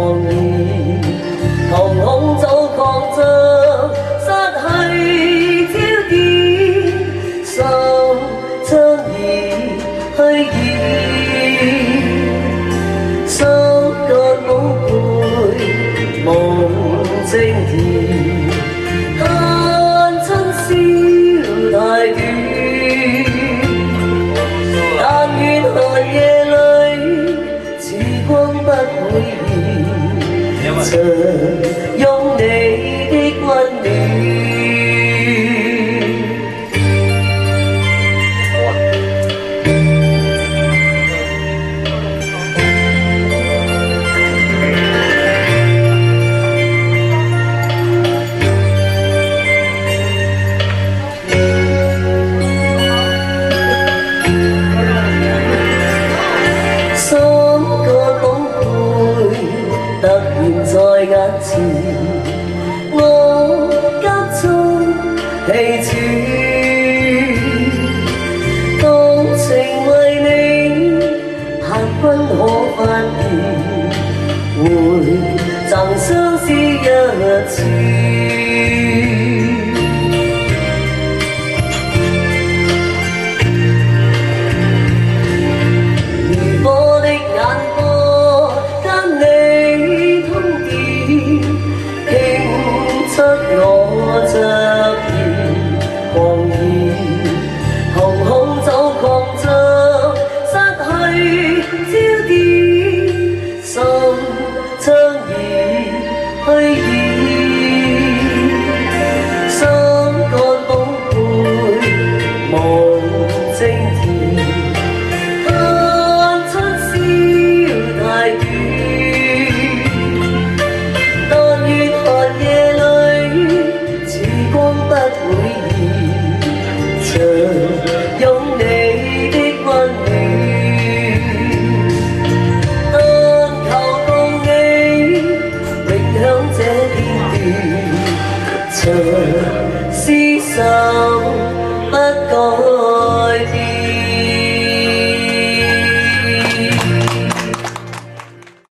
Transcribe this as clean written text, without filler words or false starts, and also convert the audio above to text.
狂言，瞳孔早擴張，失去焦點，心將已虛擬，心割寶貝夢正甜，看春宵太短。 但願寒夜裏，曙光不會現，常擁你的溫暖。突然在眼前，我急速氣喘。當情為你，客君可發現，會贈相思一次。如火的眼波，跟你。 我着然狂言，瞳孔早擴張，失去焦點，心將已虛擬，心肝寶貝夢正甜，看春宵太短。 擁你的溫暖，但求共你永享這片段，長廝守不改。